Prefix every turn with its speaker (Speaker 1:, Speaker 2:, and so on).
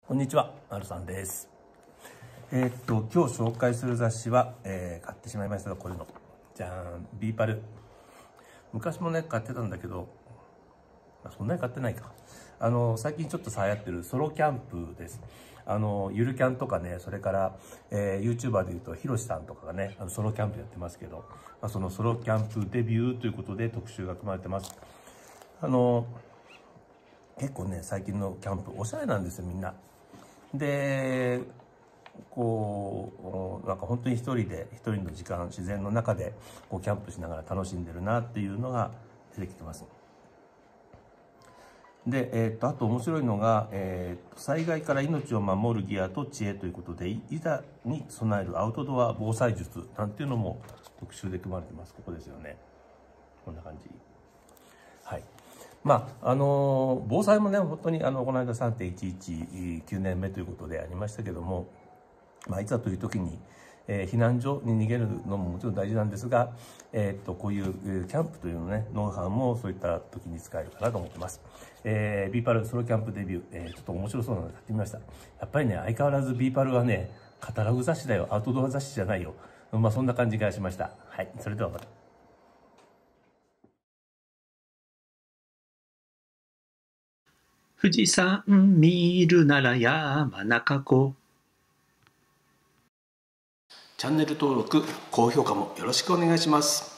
Speaker 1: こんにちは、まるさんです。今日紹介する雑誌は、買ってしまいましたが、これのじゃん、ビーパル。昔もね買ってたんだけど、そんなに買ってないか。最近ちょっと流行ってるソロキャンプです。ゆるキャンとかね、それから、YouTuber でいうとひろしさんとかがねソロキャンプやってますけど、そのソロキャンプデビューということで特集が組まれてます。結構ね、最近のキャンプおしゃれなんですよ、みんな。で、なんか本当に一人の時間、自然の中でキャンプしながら楽しんでるなっていうのが出てきてます。で、あと面白いのが、災害から命を守るギアと知恵ということで、いざに備えるアウトドア防災術なんていうのも特集で組まれてます。ここですよね。こんな感じ。はい。防災もね、本当にこの間3.11、9年目ということでありましたけども、いざという時に、避難所に逃げるのももちろん大事なんですが、こういうキャンプというのね、ノウハウもそういった時に使えるかなと思ってます。ビーパルソロキャンプデビュー、ちょっと面白そうなので買ってみました。やっぱりね、相変わらずビーパルはね、カタログ雑誌だよ、アウトドア雑誌じゃないよ。そんな感じがしました。はい、それではまた。
Speaker 2: 富士山見るなら山中湖。
Speaker 1: チャンネル登録、高評価もよろしくお願いします。